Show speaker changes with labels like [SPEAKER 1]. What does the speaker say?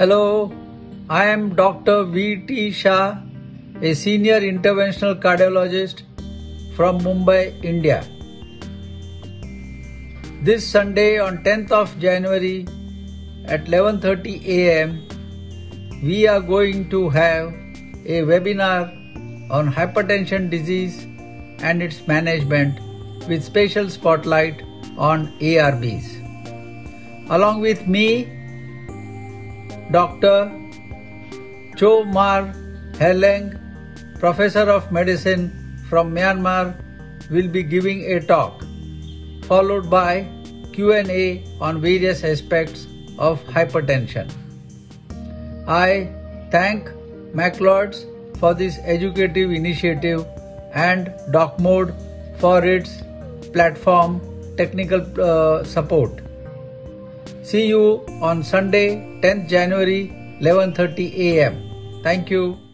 [SPEAKER 1] Hello, I am Dr. V.T. Shah, a senior interventional cardiologist from Mumbai, India. This Sunday on 10th of January at 11:30 a.m. we are going to have a webinar on hypertension disease and its management with special spotlight on ARBs. Along with me, Dr. Cho Mar Hlaing, Professor of Medicine from Myanmar, will be giving a talk, followed by Q&A on various aspects of hypertension. I thank MACLODS for this educative initiative and DocMode for its platform technical support. See you on Sunday, 10th January, 11:30 a.m. Thank you.